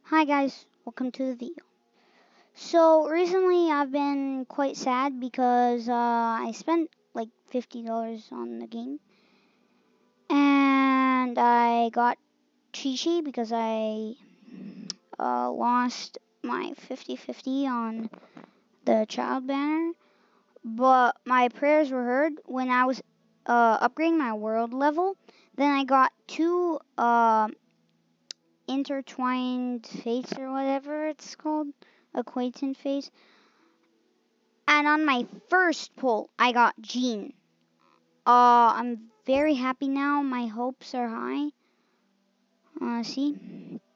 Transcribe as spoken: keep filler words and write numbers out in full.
Hi guys, welcome to the video. So recently I've been quite sad because uh, I spent like fifty dollars on the game and I got Chi-Chi because I uh, lost my fifty fifty on the child banner. But my prayers were heard when I was uh, upgrading my world level. Then I got two uh, intertwined fates or whatever it's called, acquaintance face. And on my first pull, I got Jean. Uh, I'm very happy now. My hopes are high. Uh, see?